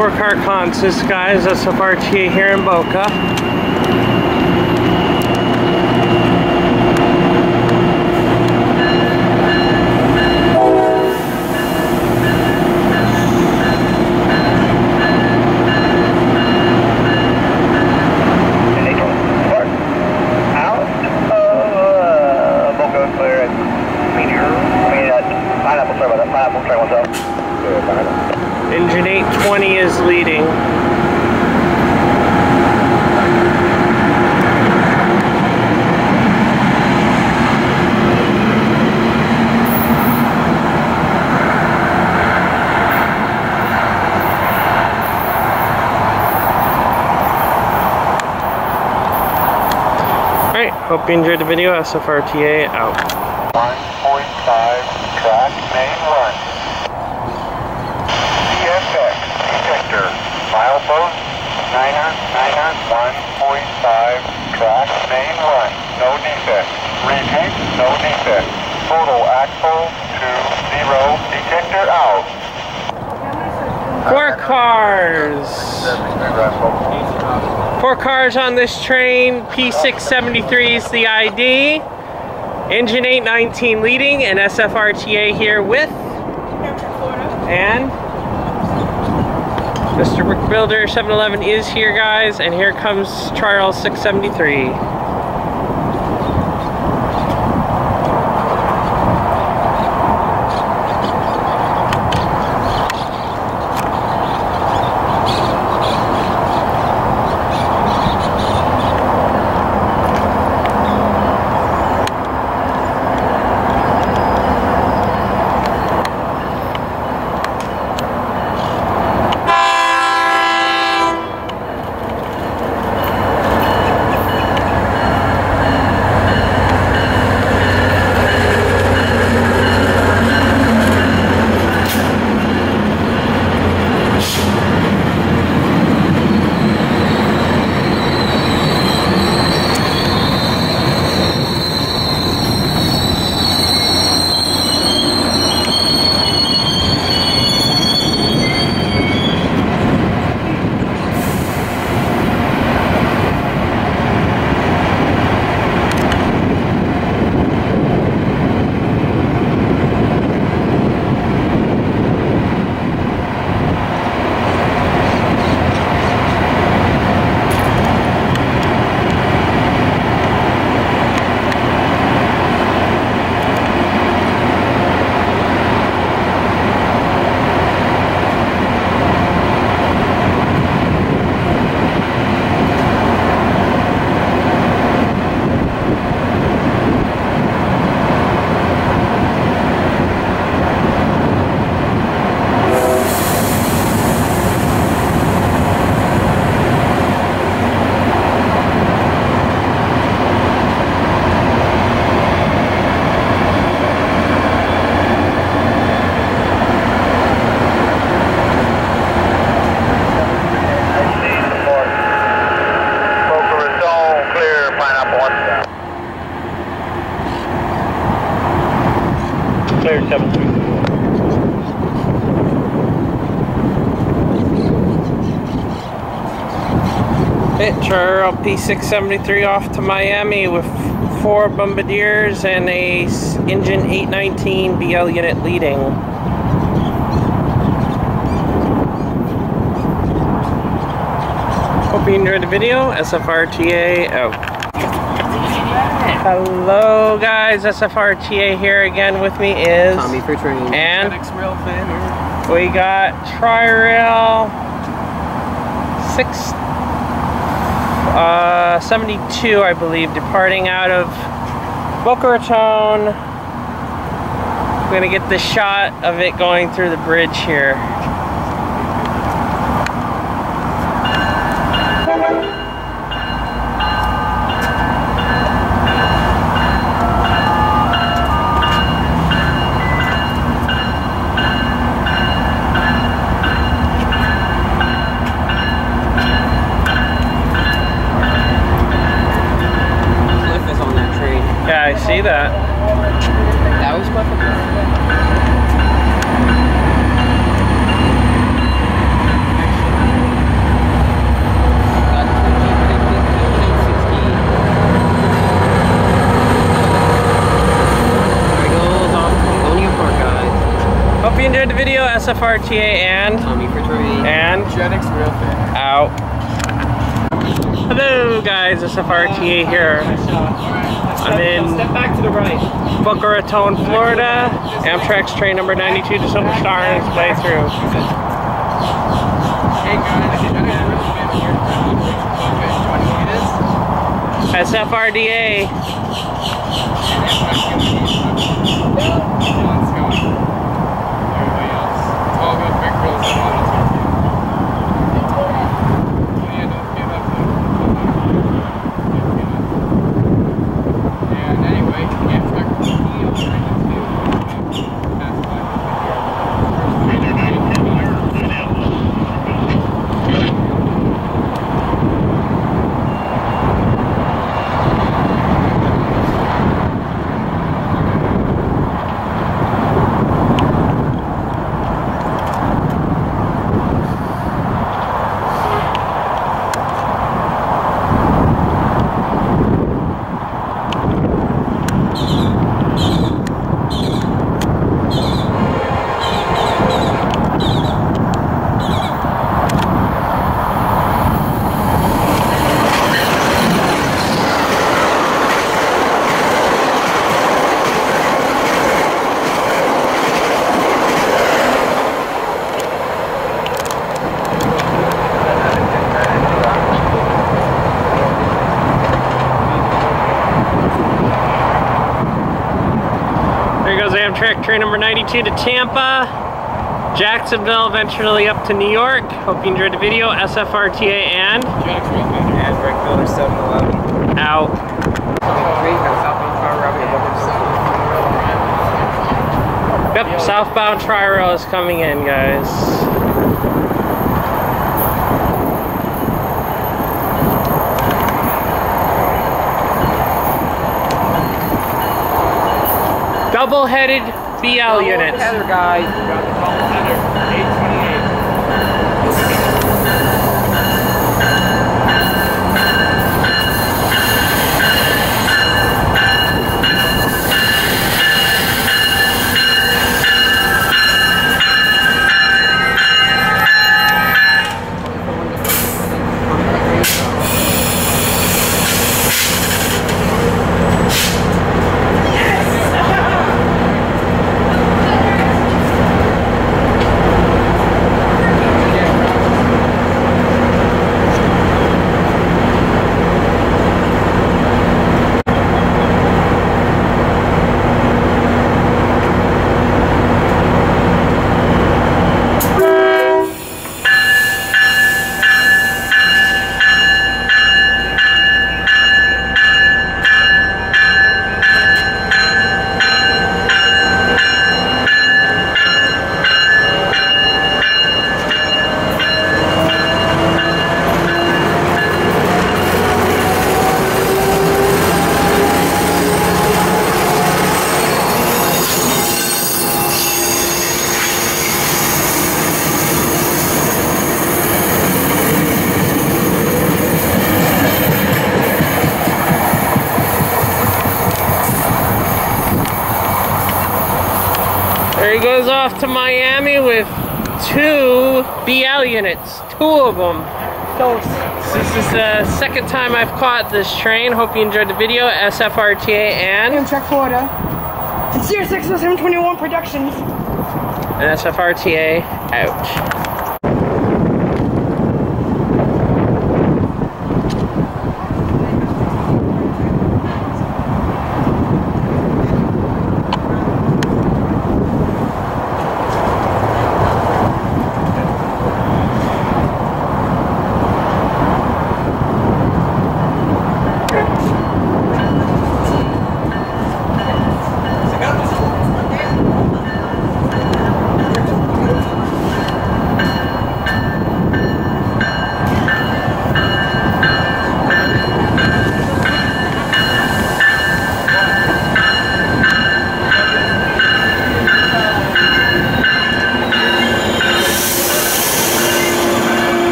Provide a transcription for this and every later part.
4-car consist, guys. SFRTA here in Boca. Engine 820 is leading. Alright, hope you enjoyed the video. SFRTA out. 1.5 track main run. Detector, milepost, 1.5 track main run, no defect. Repeat, no defect. Total axle to 0, detector out. 4 cars. 4 cars on this train. P673 is the ID. Engine 819 leading, and SFRTA here with and Mr. Brickbuilder 711 is here, guys, and here comes Trirail 673. Clear 734. Trirail P673 off to Miami with 4 Bombardiers and a engine 819 BL unit leading. Hope you enjoyed the video. SFRTA out. Hello guys, SFRTA here again. With me is Tommy for train. And railfanning. we got Trirail 672, I believe, departing out of Boca Raton. I'm gonna get the shot of it going through the bridge here. Yeah, I see that. That was perfect. SFRTA and Tommy for Trirail. and Genix railfanning. out. Hello guys, SFRTA here. I'm in Step back to the right. Boca Raton, Florida. Amtrak's train number 92 to Silver Star on its way through. Hey guys, SFRDA. Amtrak train number 92 to Tampa, Jacksonville, eventually up to New York. Hope you enjoyed the video. SFRTA and Brickbuilder 711. out. Yep, southbound Trirail is coming in, guys. Double-headed BL units. Header guys. got the double header. 828. There he goes off to Miami with 2 BL units, 2 of them. This is the second time I've caught this train. Hope you enjoyed the video. SFRTA and Amtrak, Florida. It's CR6 721 Productions. and SFRTA out.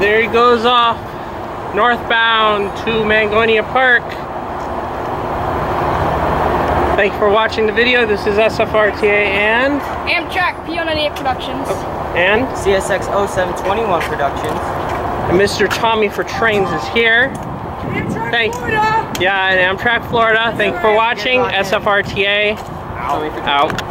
there he goes off northbound to Mangonia Park. Thank you for watching the video. This is SFRTA and Amtrak P98 Productions. and CSX 0721 Productions. and Mr. Tommy for Trains is here. Amtrak Florida. Yeah, in Amtrak, Florida. Thank you for watching. SFRTA out.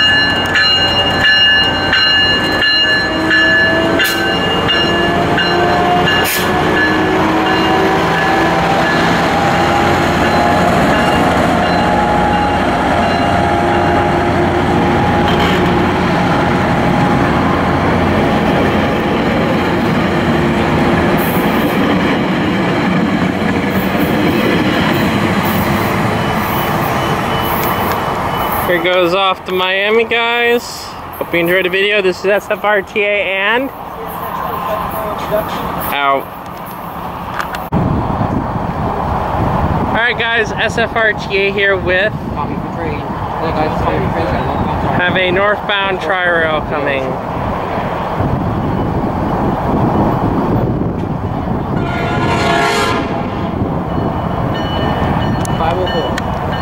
Here goes off to Miami, guys. Hope you enjoyed the video. This is SFRTA and out. Alright guys, SFRTA here with have a northbound Trirail coming. 504.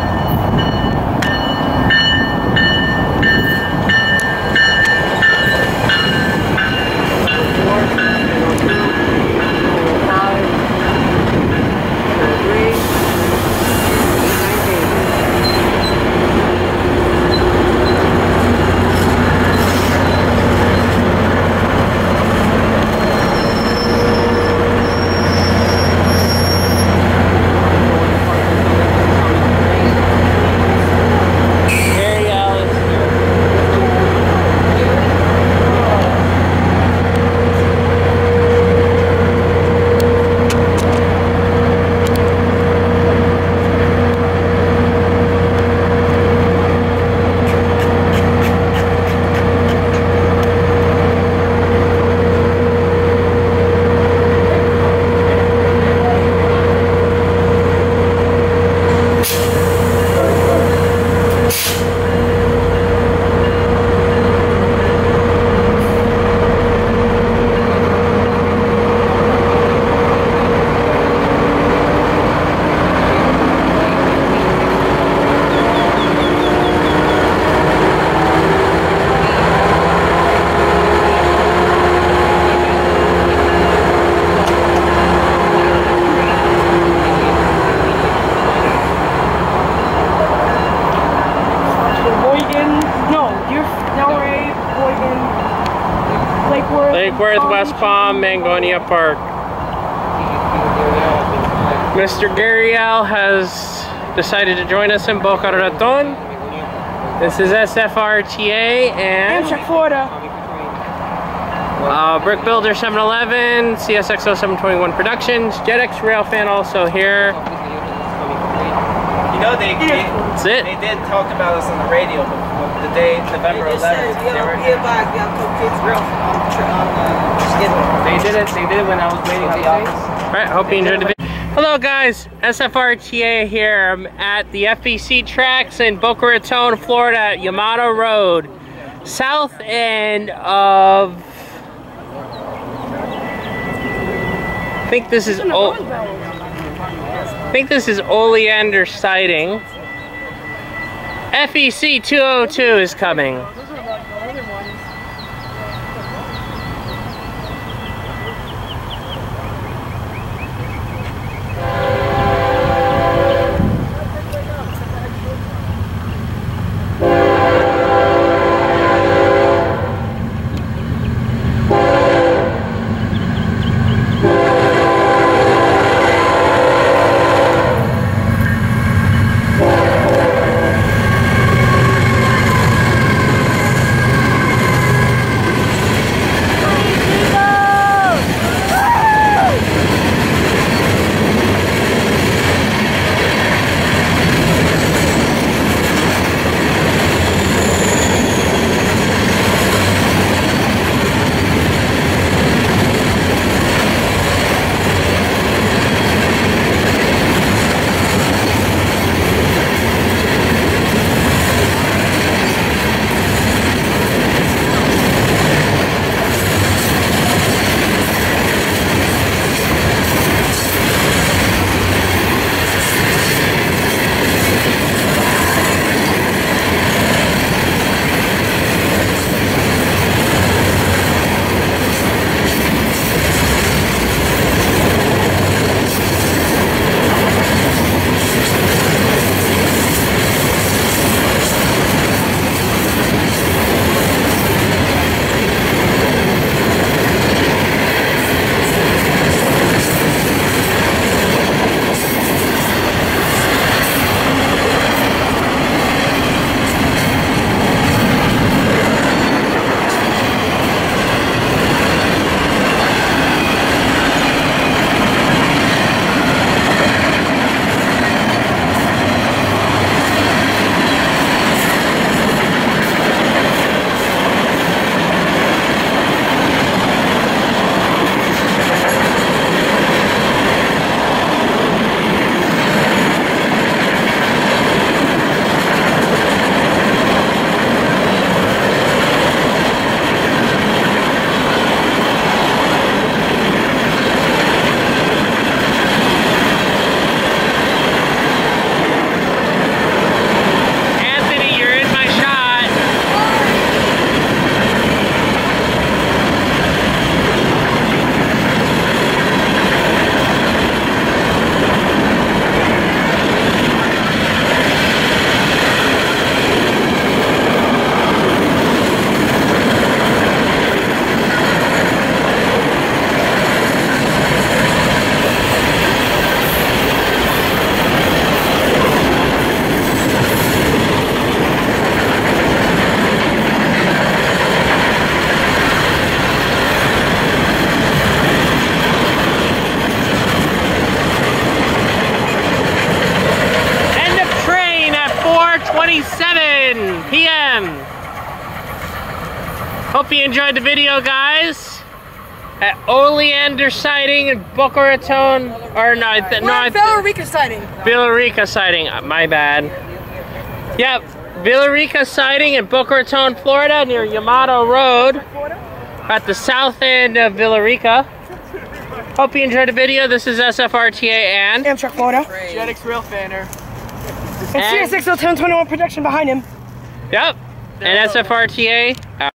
Lake Worth, West Palm, Mangonia Park. Mr. Trirail has decided to join us in Boca Raton. This is SFRTA and Amtrak Florida. Brickbuilder 711, CSX 0721 Productions, JetX Railfan also here. You know, they That's it. did talk about us on the radio the day, November 11th. They did it when I was waiting on the office. Alright, hope you enjoyed the video. Hello guys, SFRTA here. I'm at the FEC tracks in Boca Raton, Florida at Yamato Road. South end of... I think this is Oleander Siding. FEC 202 is coming. 7 p.m. Hope you enjoyed the video, guys. At Oleander sighting in Boca Raton, or no, Billerica sighting. Billerica sighting. My bad. Yep, Billerica sighting in Boca Raton, Florida, near Yamato Road, at the south end of Billerica. Hope you enjoyed the video. This is SFRTA and Amtrak, Florida. Jetix railfanner. And CSX 1021 production behind him. Yep, and SFRTA out.